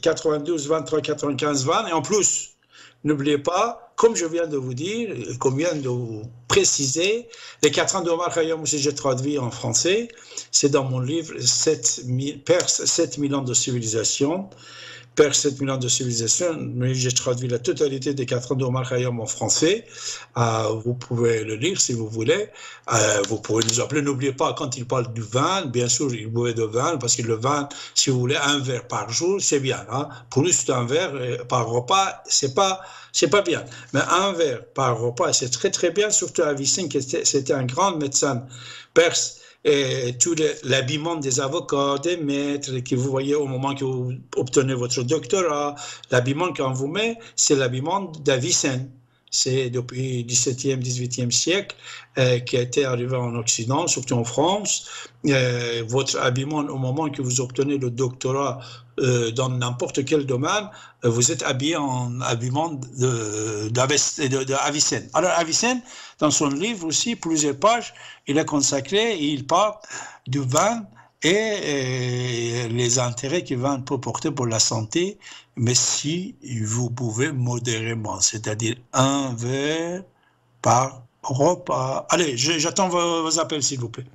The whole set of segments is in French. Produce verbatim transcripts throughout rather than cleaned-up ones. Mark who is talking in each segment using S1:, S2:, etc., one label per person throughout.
S1: quatre-vingt-douze, vingt-trois, quatre-vingt-quinze, vingt. Et en plus, n'oubliez pas, comme je viens de vous dire, comme je viens de vous préciser, les quatre ans d'Omar Khayyam aussi, j'ai traduit en français. C'est dans mon livre Perse, sept mille ans de civilisation. Perse, sept mille ans de civilisation. Mais j'ai traduit la totalité des quatre ans d'Omar Khayyam en français. Euh, vous pouvez le lire si vous voulez. Euh, vous pouvez nous appeler. N'oubliez pas, quand il parle du vin, bien sûr, il boit de vin, parce que le vin, si vous voulez, un verre par jour, c'est bien. Hein? Plus d'un verre par repas, c'est pas, c'est pas bien. Mais un verre par repas, c'est très très bien, surtout Avicenne, qui c'était un grand médecin perse. Et tout l'habillement des avocats, des maîtres, que vous voyez au moment que vous obtenez votre doctorat, l'habillement qu'on vous met, c'est l'habillement d'Avicenne. C'est depuis le dix-septième, dix-huitième siècle euh, qui a été arrivé en Occident, surtout en France. Euh, votre habillement, au moment que vous obtenez le doctorat euh, dans n'importe quel domaine, euh, vous êtes habillé en habillement d'Avicenne. Alors Avicenne, dans son livre aussi, plusieurs pages, il est consacré, il parle du vin et, et les intérêts que le vin peut porter pour la santé, mais si vous pouvez modérément, c'est-à-dire un verre par repas. Allez, j'attends vos, vos appels, s'il vous plaît.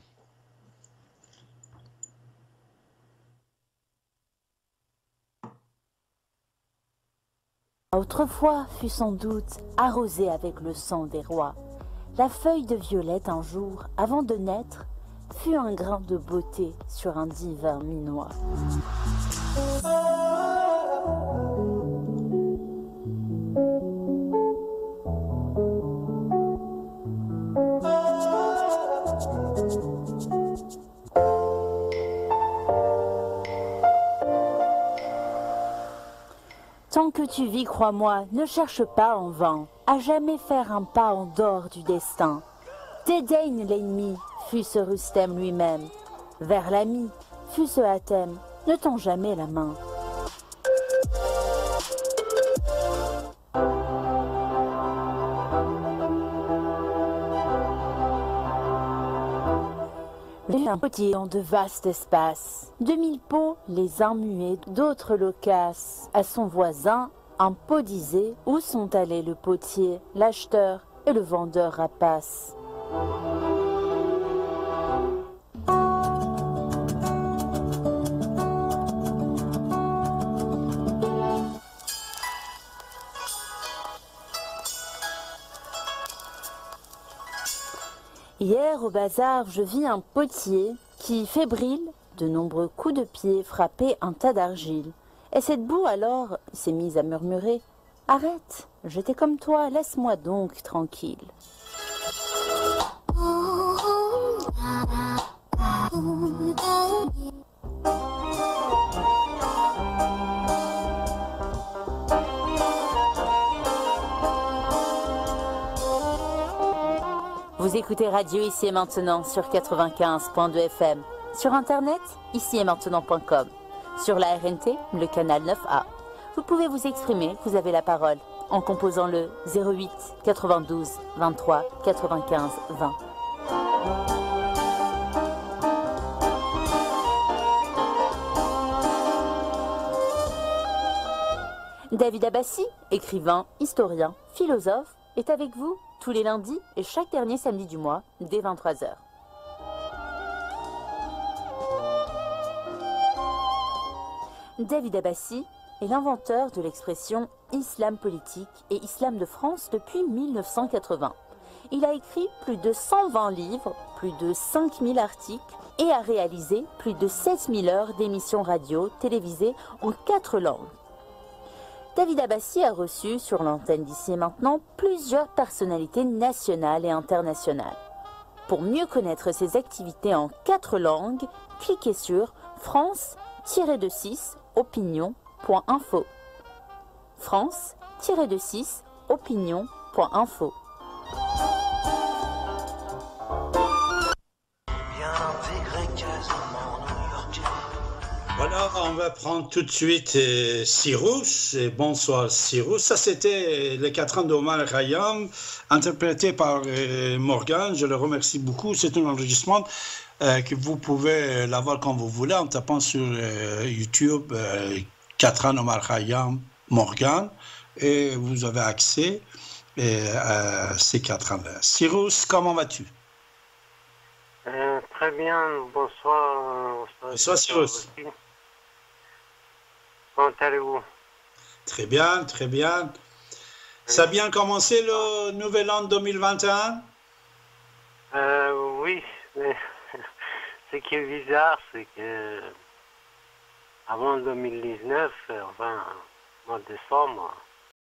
S2: Autrefois fut sans doute arrosée avec le sang des rois. La feuille de violette un jour, avant de naître, fut un grain de beauté sur un divin minois. Tant que tu vis, crois-moi, ne cherche pas en vain à jamais faire un pas en dehors du destin. Dédaigne l'ennemi, fût-ce Rustem lui-même. Vers l'ami, fût-ce Hatem, ne tends jamais la main. Un petit dans de vastes espaces, de mille pots, les uns muets, d'autres loquaces. À son voisin, un pot disait où sont allés le potier, l'acheteur et le vendeur rapace. Hier, au bazar, je vis un potier qui, fébrile, de nombreux coups de pied frappaient un tas d'argile. Et cette boue, alors, s'est mise à murmurer « Arrête, j'étais comme toi, laisse-moi donc tranquille. » Vous écoutez Radio Ici et Maintenant sur quatre-vingt-quinze point deux F M. Sur Internet, ici et maintenant point com. Sur la R N T, le canal neuf A. Vous pouvez vous exprimer, vous avez la parole, en composant le zéro huit quatre-vingt-douze vingt-trois quatre-vingt-quinze vingt. David Abbassi, écrivain, historien, philosophe, est avec vous tous les lundis et chaque dernier samedi du mois, dès vingt-trois heures. David Abbassi est l'inventeur de l'expression « islam politique » et « islam de France » depuis mille neuf cent quatre-vingts. Il a écrit plus de cent vingt livres, plus de cinq mille articles et a réalisé plus de sept mille heures d'émissions radio, télévisées en quatre langues. David Abbassi a reçu sur l'antenne d'Ici et Maintenant plusieurs personnalités nationales et internationales. Pour mieux connaître ses activités en quatre langues, cliquez sur france tiret six opinion point info. france tiret six opinion point info.
S1: Voilà, on va prendre tout de suite euh, Cyrus. Et bonsoir Cyrus. Ça c'était les quatre ans d'Omar Khayyam, interprété par euh, Morgan. Je le remercie beaucoup. C'est un enregistrement euh, que vous pouvez l'avoir quand vous voulez en tapant sur euh, YouTube euh, quatre ans Omar Khayyam Morgan, et vous avez accès à ces quatre ans-là. Cyrus, comment vas-tu?
S3: Euh, très bien, bonsoir.
S1: Bonsoir Cyrus.
S3: Comment allez-vous?
S1: Très bien, très bien. Ça a bien commencé le nouvel an deux mille vingt et un?
S3: euh, Oui, mais ce qui est bizarre, c'est que avant deux mille dix-neuf, enfin, au mois de décembre,